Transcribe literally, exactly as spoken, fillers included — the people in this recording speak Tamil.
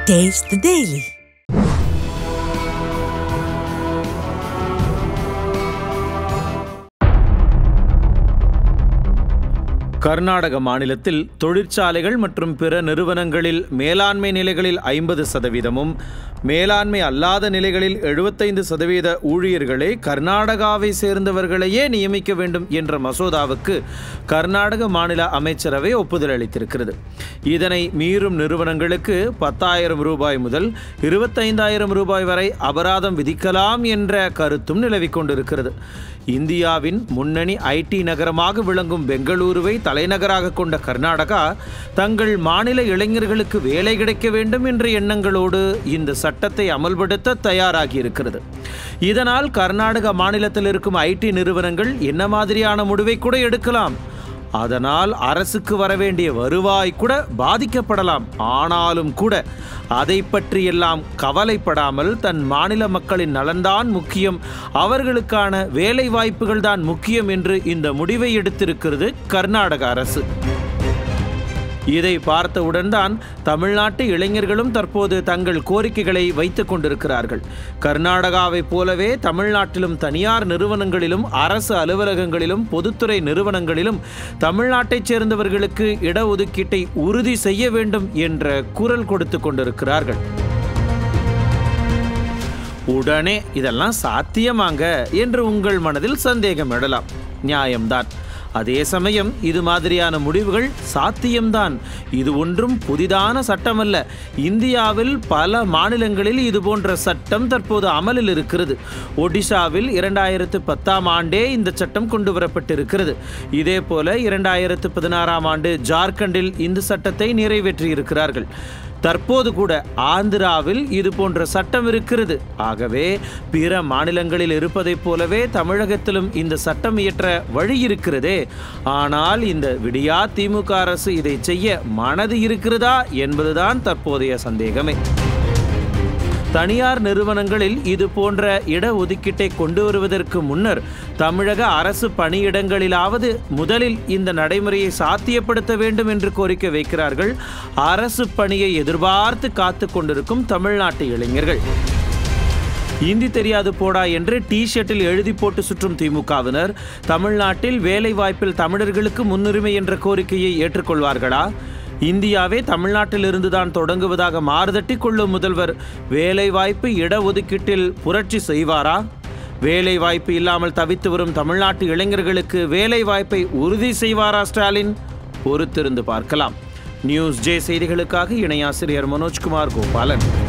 Taste the Daily. கர்நாடக மாநிலத்தில் தொழிற்சாலைகள் மற்றும் பிற நிறுவனங்களில் மேலாண்மை நிலைகளில் ஐம்பது சதவீதமும் மேலாண்மை அல்லாத நிலைகளில் எழுபத்தைந்து சதவீத ஊழியர்களை கர்நாடகாவை சேர்ந்தவர்களையே நியமிக்க வேண்டும் என்ற மசோதாவுக்கு கர்நாடக மாநில அமைச்சரவை ஒப்புதல் அளித்திருக்கிறது. இதனை மீறும் நிறுவனங்களுக்கு பத்தாயிரம் ரூபாய் முதல் இருபத்தைந்தாயிரம் ரூபாய் வரை அபராதம் விதிக்கலாம் என்ற கருத்தும் நிலவிக் கொண்டிருக்கிறது. இந்தியாவின் முன்னணி ஐடி நகரமாக விளங்கும் பெங்களூருவை தலைநகராக கொண்ட கர்நாடகா தங்கள் மாநில இளைஞர்களுக்கு வேலை கிடைக்க வேண்டும் என்ற எண்ணங்களோடு இந்த சட்டத்தை அமல்படுத்த தயாராகி இருக்கிறது. இதனால் கர்நாடக மாநிலத்தில் இருக்கும் ஐடி நிறுவனங்கள் என்ன மாதிரியான முடிவை கூட எடுக்கலாம். அதனால் அரசுக்கு வரவேண்டிய வருவாய் கூட பாதிக்கப்படலாம். ஆனாலும் கூட அதை பற்றியெல்லாம் கவலைப்படாமல் தன் மாநில மக்களின் நலன்தான் முக்கியம், அவர்களுக்கான வேலை வாய்ப்புகள் தான் முக்கியம் என்று இந்த முடிவை எடுத்திருக்கிறது கர்நாடக அரசு. இதை பார்த்தவுடன் தான் தமிழ்நாட்டு இளைஞர்களும் தற்போது தங்கள் கோரிக்கைகளை வைத்துக் கொண்டிருக்கிறார்கள். கர்நாடகாவைப் போலவே தமிழ்நாட்டிலும் தனியார் நிறுவனங்களிலும் அரசு அலுவலகங்களிலும் பொதுத்துறை நிறுவனங்களிலும் தமிழ்நாட்டைச் சேர்ந்தவர்களுக்கு இடஒதுக்கீட்டை உறுதி செய்ய வேண்டும் என்ற குரல் கொடுத்து கொண்டிருக்கிறார்கள். உடனே இதெல்லாம் சாத்தியமாங்க என்று உங்கள் மனதில் சந்தேகம் எழலாம். நியாயம்தான். அதே சமயம் இது மாதிரியான முடிவுகள் சாத்தியம்தான். இது ஒன்றும் புதிதான சட்டமல்ல. இந்தியாவில் பல மாநிலங்களில் இது போன்ற சட்டம் தற்போது அமலில் இருக்கிறது. ஒடிஷாவில் இரண்டாயிரத்து பத்தாம் ஆண்டே இந்த சட்டம் கொண்டு வரப்பட்டிருக்கிறது. இதே போல இரண்டாயிரத்து பதினாறாம் ஆண்டு ஜார்க்கண்டில் இந்த சட்டத்தை நிறைவேற்றியிருக்கிறார்கள். தற்போது கூட ஆந்திராவில் இது போன்ற சட்டம் இருக்கிறது. ஆகவே பிற மாநிலங்களில் இருப்பதைப் போலவே தமிழகத்திலும் இந்த சட்டம் இயற்ற வழி இருக்கிறதே. ஆனால் இந்த விடியா திமுக அரசு இதை செய்ய மனது இருக்கிறதா என்பதுதான் தற்போதைய சந்தேகமே. தனியார் நிறுவனங்களில் இது போன்ற இடஒதுக்கீட்டை கொண்டு வருவதற்கு முன்னர் தமிழக அரசு பணியிடங்களிலாவது முதலில் இந்த நடைமுறையை சாத்தியப்படுத்த வேண்டும் என்று கோரிக்கை வைக்கிறார்கள் அரசு பணியை எதிர்பார்த்து காத்து கொண்டிருக்கும் தமிழ்நாட்டு இளைஞர்கள். இந்தி தெரியாது போடா என்று டி ஷர்ட்டில் எழுதி போட்டு சுற்றும் திமுகவினர் தமிழ்நாட்டில் வேலை வாய்ப்பில் தமிழர்களுக்கு முன்னுரிமை என்ற கோரிக்கையை ஏற்றுக்கொள்வார்களா? இந்தியாவே தமிழ்நாட்டில் இருந்துதான் தொடங்குவதாக மாறுதட்டி கொள்ளும் முதல்வர் வேலை வாய்ப்பு இடஒதுக்கீட்டில் புரட்சி செய்வாரா? வேலை வாய்ப்பு இல்லாமல் தவித்து வரும் தமிழ்நாட்டு இளைஞர்களுக்கு வேலை வாய்ப்பை உறுதி செய்வாரா ஸ்டாலின்? பொறுத்திருந்து பார்க்கலாம். நியூஸ் ஜே செய்திகளுக்காக இணையாசிரியர் மனோஜ்குமார் கோபாலன்.